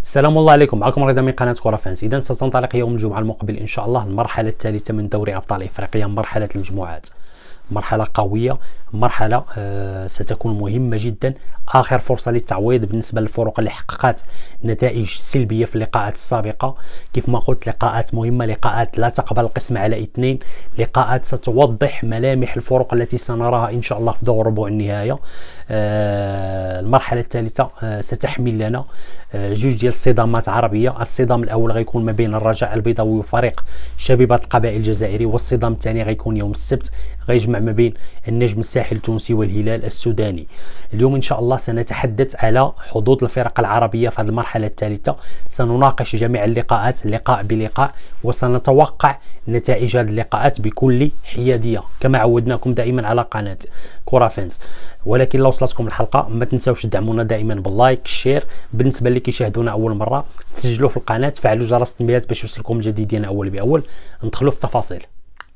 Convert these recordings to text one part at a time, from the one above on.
السلام الله عليكم، معكم رضا من قناه كره فانس. اذا ستنطلق يوم الجمعه المقبل ان شاء الله المرحله الثالثه من دوري ابطال افريقيا، مرحله المجموعات. مرحله قويه، مرحله ستكون مهمه جدا، اخر فرصه للتعويض بالنسبه للفرق اللي حققت نتائج سلبيه في اللقاءات السابقه. كيف ما قلت، لقاءات مهمه، لقاءات لا تقبل القسم على اثنين، لقاءات ستوضح ملامح الفرق التي سنراها ان شاء الله في دور ربع النهايه. المرحله الثالثه ستحمل لنا جوج ديال الصدامات عربيه. الصدام الاول غيكون ما بين الرجاء البيضاوي وفريق شبيبه القبائل الجزائري، والصدام الثاني غيكون يوم السبت، غيجمع ما بين النجم الساحل التونسي والهلال السوداني. اليوم ان شاء الله سنتحدث على حظوظ الفرق العربيه في هذه المرحله الثالثه، سنناقش جميع اللقاءات لقاء بلقاء، وسنتوقع نتائج هذه اللقاءات بكل حياديه كما عودناكم دائما على قناه كره فانس. ولكن لو وصلتكم الحلقه ما تنساوش تدعمونا دائما باللايك الشير. بالنسبه اللي كيشاهدونا اول مره، تسجلوا في القناه، تفعلوا جرس التنبيهات باش يوصلكم الجديد ديالنا اول باول. ندخلوا في التفاصيل.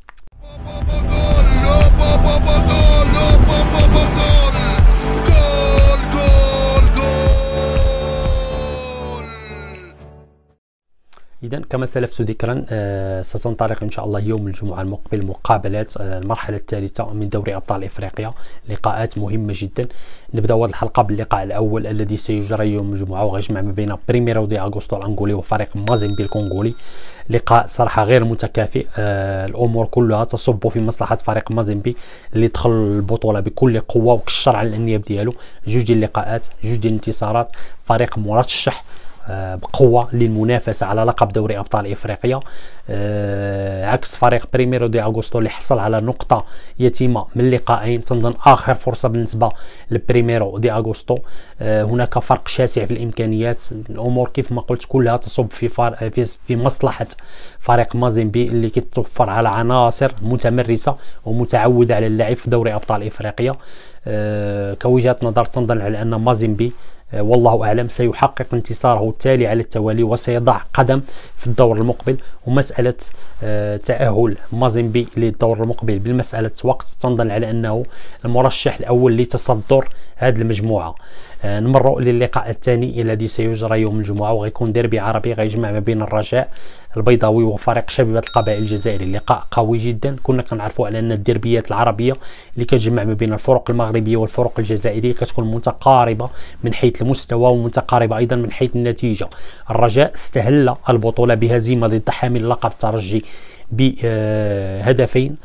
إذا كما سلفت ذكرا، ستنطلق إن شاء الله يوم الجمعة المقبل مقابلات المرحلة الثالثة من دوري أبطال إفريقيا، لقاءات مهمة جدا. نبدأ هذه الحلقة باللقاء الأول الذي سيجرى يوم الجمعة، وغيجمع ما بين بريميرو دي أغوستو الأنغولي وفريق مازيمبي الكونغولي. لقاء صراحة غير متكافئ، الأمور كلها تصب في مصلحة فريق مازيمبي اللي دخل البطولة بكل قوة وكشر على الأنياب ديالو. جوج ديال اللقاءات، جوج ديال الانتصارات، فريق مرشح بقوه للمنافسه على لقب دوري ابطال افريقيا، عكس فريق بريميرو دي اغوستو اللي حصل على نقطه يتيمه من لقاءين. تنظن اخر فرصه بالنسبه لبريميرو دي اغوستو. هناك فرق شاسع في الامكانيات. الامور كيف ما قلت كلها تصب في مصلحه فريق مازيمبي اللي كيتوفر على عناصر متمرسه ومتعوده على اللعب في دوري ابطال افريقيا. كوجهه نظر تنظن على ان مازيمبي والله أعلم سيحقق انتصاره التالي على التوالي وسيضع قدم في الدور المقبل. ومسألة تأهل مازيمبي للدور المقبل بالمسألة وقت، تنظن على أنه المرشح الأول لتصدر هذه المجموعة. نمروا للقاء الثاني الذي سيجرى يوم الجمعة، وغيكون ديربي عربي غيجمع ما بين الرجاء البيضاوي وفريق شبيبة القبائل الجزائري. لقاء قوي جدا. كنا كنعرفوا على ان الديربيات العربيه اللي كتجمع ما بين الفرق المغربيه والفرق الجزائريه كتكون متقاربه من حيث المستوى ومتقاربه ايضا من حيث النتيجه. الرجاء استهل البطوله بهزيمه ضد حامل لقب الترجي بهدفين،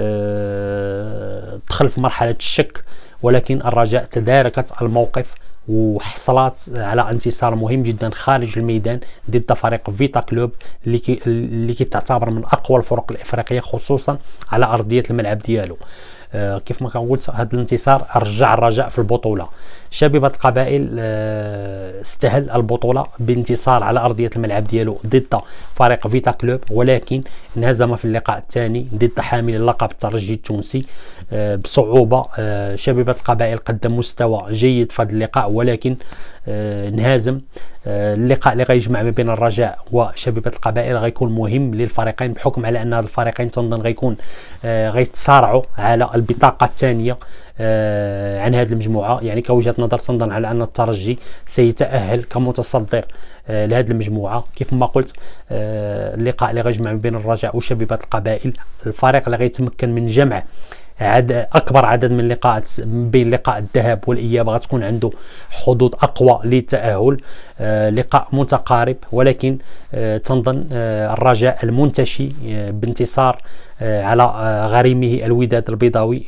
دخل في مرحله الشك، ولكن الرجاء تداركت الموقف وحصلت على انتصار مهم جدا خارج الميدان ضد فريق فيتا كلوب اللي تعتبر من اقوى الفرق الافريقيه خصوصا على ارضيه الملعب ديالو. كيف ما قلت، هذا الانتصار رجع الرجاء في البطوله. شبيبه القبائل استهل البطوله بانتصار على ارضيه الملعب ديالو ضد فريق فيتا كلوب، ولكن انهزم في اللقاء الثاني ضد حامل اللقب الترجي التونسي بصعوبه. شبيبه القبائل قدم مستوى جيد في هذا اللقاء، ولكن انهزم. اللقاء اللي غيجمع ما بين الرجاء وشبيبه القبائل غيكون مهم للفريقين، بحكم على ان هذا الفريقين تنظن غيكون غيتصارعوا على البطاقه الثانيه عن هذه المجموعه. يعني كوجهه نظر تنظن على ان الترجي سيتاهل كمتصدر لهذه المجموعه. كيف ما قلت، اللقاء اللي غيجمع ما بين الرجاء وشبيبه القبائل، الفريق اللي غيتمكن من جمع اكبر عدد من اللقاءات بين لقاء الذهاب والاياب غتكون عنده حظوظ اقوى للتاهل. لقاء متقارب، ولكن تنظن الرجاء المنتشي بانتصار على غريمه الوداد البيضاوي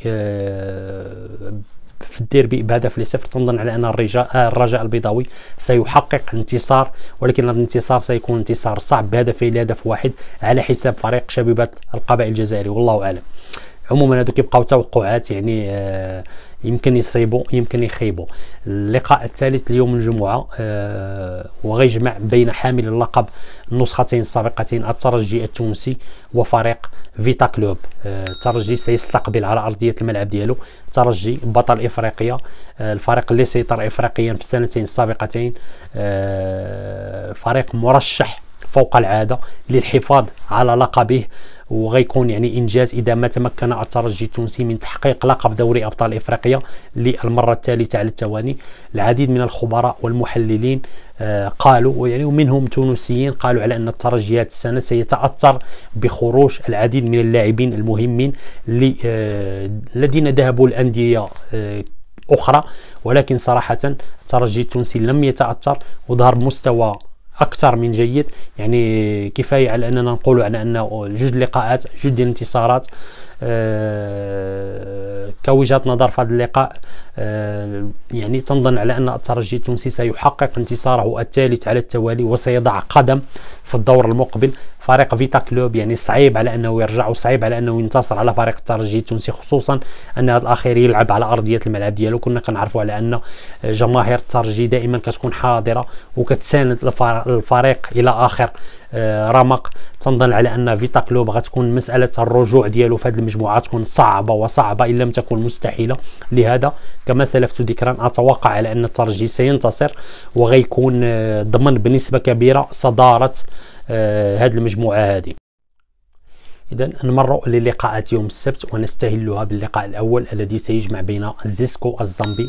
في الديربي بهدف لصفر. تنظن على ان الرجاء البيضاوي سيحقق انتصار، ولكن هذا الانتصار سيكون انتصار صعب بهدفين لهدف واحد على حساب فريق شبيبه القبائل الجزائري، والله اعلم. عموما هذو كيبقاو توقعات، يعني يمكن يصيبوا يمكن يخيبوا. اللقاء الثالث اليوم الجمعه وغيجمع بين حامل اللقب النسختين السابقتين الترجي التونسي وفريق فيتا كلوب. الترجي سيستقبل على ارضيه الملعب ديالو الترجي بطل افريقيا، الفريق اللي سيطر افريقيا في السنتين السابقتين، فريق مرشح فوق العاده للحفاظ على لقبه وغيكون يعني انجاز اذا ما تمكن الترجي التونسي من تحقيق لقب دوري ابطال افريقيا للمره الثالثه على التوالي. العديد من الخبراء والمحللين قالوا يعني ومنهم تونسيين قالوا على ان الترجي هذه السنه سيتاثر بخروج العديد من اللاعبين المهمين الذين ذهبوا لانديه اخرى، ولكن صراحه الترجي التونسي لم يتاثر وظهر مستوى اكثر من جيد. يعني كفايه على اننا نقول على انه جوج لقاءات جوج ديال الانتصارات. كوجهة نظر في هذا اللقاء يعني تنظن على ان الترجي التونسي سيحقق انتصاره الثالث على التوالي وسيضع قدم في الدور المقبل. فريق فيتا كلوب يعني صعيب على انه يرجع وصعيب على انه ينتصر على فريق الترجي التونسي، خصوصا ان هذا الاخير يلعب على ارضيه الملعب ديالو. كنا كنعرفوا على ان جماهير الترجي دائما كتكون حاضره وكتساند الفريق الى اخر رمق. تنظن على ان فيتا كلوب غتكون مساله الرجوع ديالو في هذه المجموعه تكون صعبه وصعبه ان لم تكن مستحيله. لهذا كما سلفت ذكرا اتوقع على ان الترجي سينتصر وغيكون ضمن بنسبه كبيره صداره هذه المجموعه هذه. إذا نمر للقاءات يوم السبت ونستهلها باللقاء الأول الذي سيجمع بين زيسكو الزامبي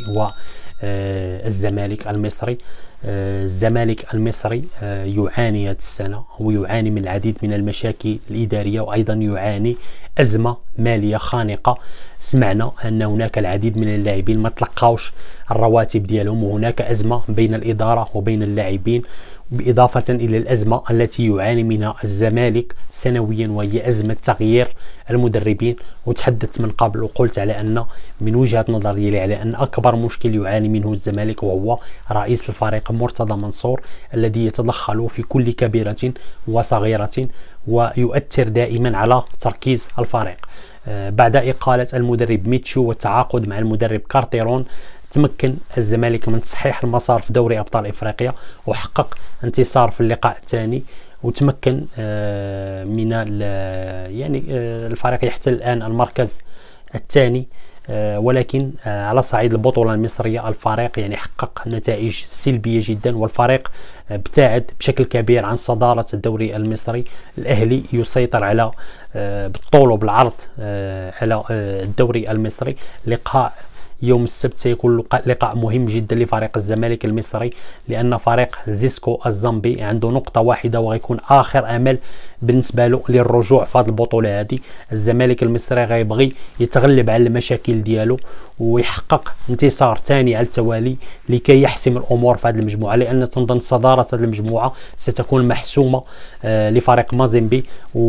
والزمالك المصري. الزمالك المصري يعاني هذه السنة ويعاني من العديد من المشاكل الإدارية وأيضا يعاني أزمة مالية خانقة. سمعنا أن هناك العديد من اللاعبين ما تلقاوش الرواتب ديالهم، وهناك أزمة بين الإدارة وبين اللاعبين، بالإضافة إلى الأزمة التي يعاني منها الزمالك سنويا وهي أزمة تغيير المدربين. وتحدثت من قبل وقلت على أن من وجهة نظري على أن أكبر مشكل يعاني منه الزمالك وهو رئيس الفريق مرتضى منصور الذي يتدخل في كل كبيرة وصغيرة ويؤثر دائما على تركيز الفريق. بعد إقالة المدرب ميتشو والتعاقد مع المدرب كارتيرون تمكن الزمالك من تصحيح المسار في دوري ابطال افريقيا وحقق انتصار في اللقاء الثاني، وتمكن من يعني الفريق يحتل الان المركز الثاني. ولكن على صعيد البطولة المصرية الفريق يعني حقق نتائج سلبية جدا، والفريق ابتعد بشكل كبير عن صدارة الدوري المصري. الأهلي يسيطر على بالطول وبالعرض على الدوري المصري. لقاء يوم السبت سيكون لقاء مهم جدا لفريق الزمالك المصري، لأن فريق زيسكو الزامبي عنده نقطة واحدة وغيكون آخر أمل بالنسبة له للرجوع في هذه البطولة هذه. الزمالك المصري غيبغي يتغلب على المشاكل ديالو ويحقق انتصار ثاني على التوالي لكي يحسم الأمور في هذه المجموعة، لأن تنظن صدارة هذه المجموعة ستكون محسومة لفريق مازيمبي،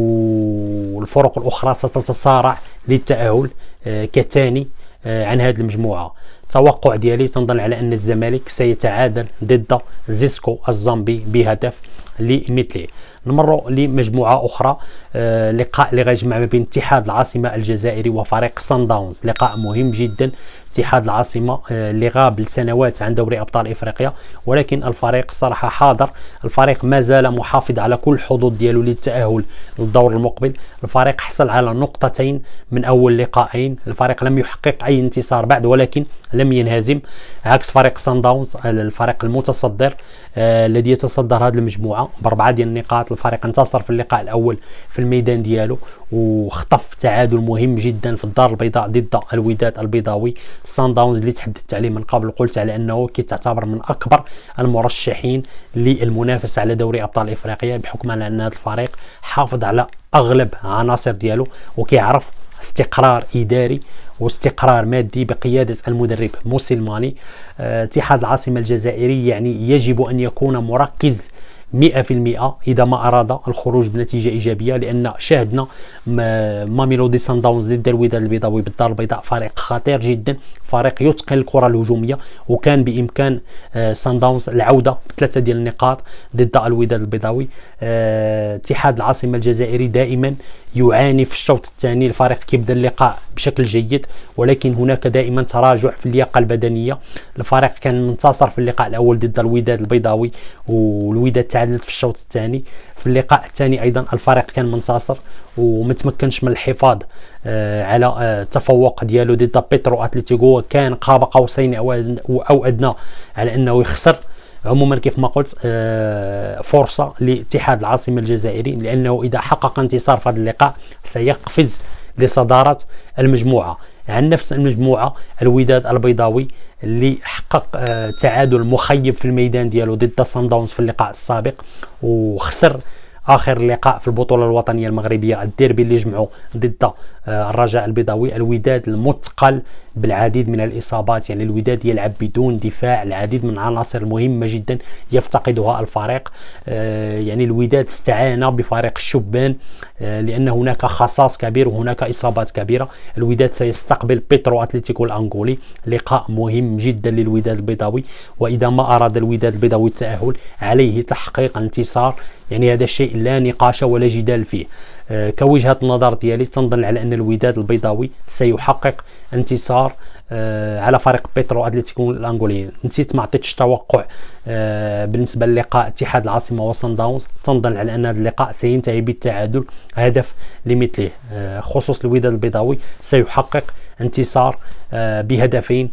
والفرق الأخرى ستتصارع للتأهل كثاني عن هذه المجموعة. توقع ديالي تنظن على أن الزمالك سيتعادل ضد زيسكو الزامبي بهدف لمثله. نمر لمجموعة أخرى، لقاء اللي غيجمع ما بين اتحاد العاصمة الجزائري وفريق سان داونز. لقاء مهم جدا. اتحاد العاصمة اللي غاب لسنوات عن دوري أبطال إفريقيا، ولكن الفريق صراحة حاضر. الفريق ما زال محافظ على كل الحظوظ ديالو للتأهل للدور المقبل. الفريق حصل على نقطتين من أول لقاءين. الفريق لم يحقق أي انتصار بعد ولكن لم ينهزم، عكس فريق سان داونز الفريق المتصدر الذي يتصدر هذه المجموعة ب4 ديال النقاط. الفريق انتصر في اللقاء الأول في الميدان ديالو وخطف تعادل مهم جدا في الدار البيضاء ضد الوداد البيضاوي. سان داونز اللي تحدثت عليه من قبل قلت على أنه كيتعتبر من أكبر المرشحين للمنافسة على دوري أبطال إفريقيا، بحكم أن هذا الفريق حافظ على أغلب عناصر ديالو وكيعرف استقرار إداري واستقرار مادي بقيادة المدرب موسيلماني. اتحاد العاصمة الجزائري يعني يجب أن يكون مركز 100% إذا ما أراد الخروج بنتيجة إيجابية، لأن شاهدنا ماميلودي سان داونز ضد الوداد البيضاوي بالدار البيضاء فريق خطير جدا، فريق يتقن الكرة الهجومية، وكان بإمكان سان داونز العودة ب3 ديال النقاط ضد الوداد البيضاوي. اتحاد العاصمة الجزائري دائما يعاني في الشوط الثاني. الفريق كيبدا اللقاء بشكل جيد ولكن هناك دائما تراجع في اللياقة البدنية. الفريق كان منتصر في اللقاء الأول ضد الوداد البيضاوي والوداد تعادلت في الشوط الثاني. في اللقاء الثاني أيضا الفريق كان منتصر وما تمكنش من الحفاظ على التفوق ديالو ضد بيترو اتلتيكو، وكان قاب قوسين أو أدنى على أنه يخسر عموما كيف ما قلت فرصه لاتحاد العاصمه الجزائري، لانه اذا حقق انتصار في هذا اللقاء سيقفز لصداره المجموعه. عن نفس المجموعه الوداد البيضاوي اللي حقق تعادل مخيب في الميدان ديالو ضد صن داونز في اللقاء السابق، وخسر اخر لقاء في البطوله الوطنيه المغربيه الديربي اللي جمعوا ضد الرجاء البيضاوي. الوداد المثقل بالعديد من الاصابات، يعني الوداد يلعب بدون دفاع، العديد من العناصر المهمه جدا يفتقدها الفريق. يعني الوداد استعان بفريق الشبان لان هناك خصاص كبير وهناك اصابات كبيره. الوداد سيستقبل بيترو اتلتيكو الانغولي، لقاء مهم جدا للوداد البيضاوي، واذا ما اراد الوداد البيضاوي التاهل عليه تحقيق انتصار، يعني هذا الشيء لا نقاش ولا جدال فيه. كوجهة نظر ديالي تنظن على أن الوداد البيضاوي سيحقق انتصار على فريق بيترو اتلتيكو الانغولي. نسيت ما عطيتش توقع بالنسبه للقاء اتحاد العاصمه وصن داونز، تنظن على ان هذا اللقاء سينتهي بالتعادل هدف لمثله. خصوص الوداد البيضاوي سيحقق انتصار بهدفين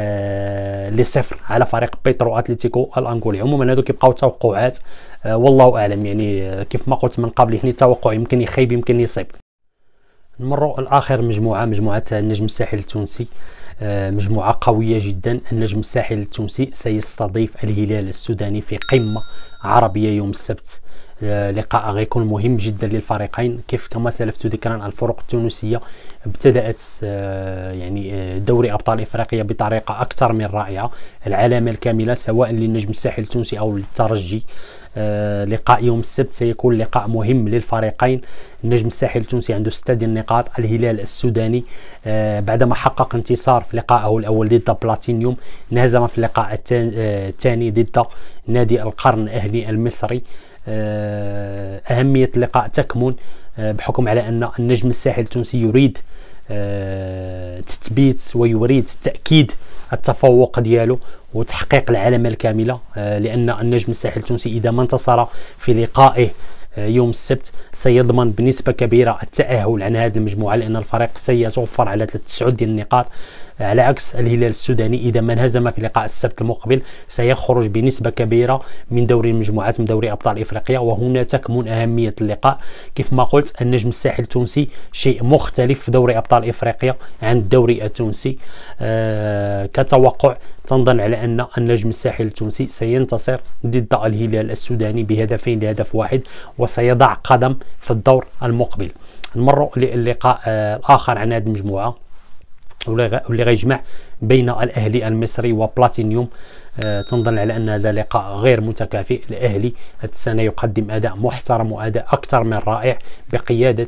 لصفر على فريق بيترو اتلتيكو الانغولي. عموما هذو كيبقاو توقعات، والله اعلم، يعني كيف ما قلت من قبل، يعني التوقع يمكن يخيب يمكن يصيب. نمروا الاخر مجموعه النجم الساحلي التونسي، مجموعه قويه جدا. النجم الساحلي التونسي سيستضيف الهلال السوداني في قمه عربيه يوم السبت. لقاء غيكون مهم جدا للفريقين. كما سلفت ذكرا، الفرق التونسيه ابتدات يعني دوري ابطال افريقيا بطريقه اكثر من رائعه. العلامه الكامله سواء للنجم الساحلي التونسي او للترجي. لقاء يوم السبت سيكون لقاء مهم للفريقين. النجم الساحلي التونسي عنده 6 النقاط. الهلال السوداني بعدما حقق انتصار في لقائه الاول ضد بلاتينيوم، انهزم في اللقاء الثاني ضد نادي القرن الاهلي المصري. أهمية اللقاء تكمن بحكم على أن النجم الساحلي التونسي يريد تثبيت ويريد تأكيد التفوق ديالو وتحقيق العلامة الكاملة، لأن النجم الساحلي التونسي إذا ما انتصر في لقائه يوم السبت سيضمن بنسبة كبيرة التأهل عن هذه المجموعة، لأن الفريق سيتوفر على 9 النقاط، على عكس الهلال السوداني إذا ما انهزم في لقاء السبت المقبل سيخرج بنسبة كبيرة من دوري المجموعات من دوري أبطال إفريقيا. وهنا تكمن أهمية اللقاء. كيف ما قلت النجم الساحلي التونسي شيء مختلف في دوري أبطال إفريقيا عن الدوري التونسي. كتوقع تنظن على أن النجم الساحلي التونسي سينتصر ضد الهلال السوداني بهدفين لهدف واحد، وسيضع قدم في الدور المقبل. نمر للقاء الآخر عن هذه المجموعة واللي غيجمع بين الأهلي المصري وبلاتينيوم. تنظن على أن هذا لقاء غير متكافئ. الأهلي هذه السنة يقدم أداء محترم وأداء أكثر من رائع بقيادة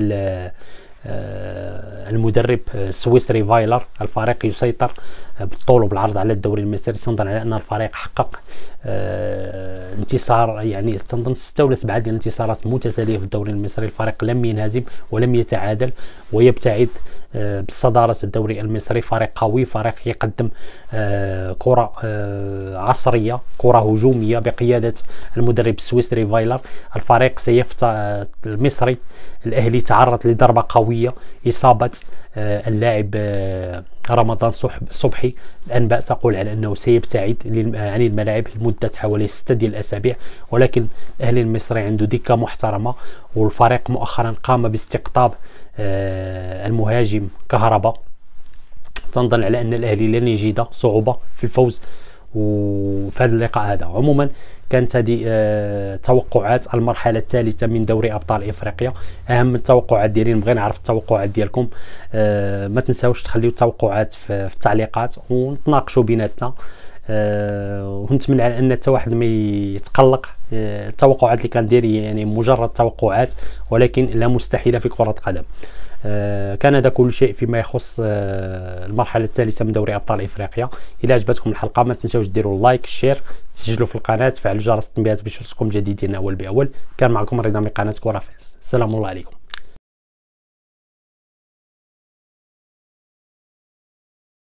المدرب السويسري فايلر. الفريق يسيطر بالطول وبالعرض على الدوري المصري. تنظن على أن الفريق حقق انتصار، يعني تنظن 6 ولا 7 ديال الانتصارات متتالية في الدوري المصري. الفريق لم ينهزم ولم يتعادل ويبتعد بالصدارة الدوري المصري. فريق قوي، فريق يقدم كرة عصرية، كرة هجومية بقيادة المدرب السويسري فايلر. الفريق المصري الأهلي تعرض لضربة قوية، إصابة اللاعب رمضان صبحي. الأنباء تقول على أنه سيبتعد عن الملاعب لمدة حوالي 6 ديال الأسابيع، ولكن الأهلي المصري عنده دكة محترمة. والفريق مؤخرا قام باستقطاب المهاجم كهربا. تنظن على أن الأهلي لن يجد صعوبة في الفوز وفي هذا اللقاء هذا. عموما كانت هذه توقعات المرحله الثالثه من دوري ابطال افريقيا. اهم التوقعات ديالي نبغي نعرف التوقعات ديالكم. ما تنساوش تخليو التوقعات في التعليقات ونتناقشوا بيناتنا. ونتمنى على ان حتى واحد ما يتقلق. التوقعات اللي كندير يعني مجرد توقعات، ولكن لا مستحيله في كره القدم. كان هذا كل شيء فيما يخص المرحله الثالثه من دوري ابطال افريقيا. الى عجبتكم الحلقه ما تنساوش ديروا لايك، شير، تسجلوا في القناه، تفعلوا جرس التنبيهات باش يوصلكم جديدنا اول باول. كان معكم رضا من قناه كره فاس. السلام الله عليكم.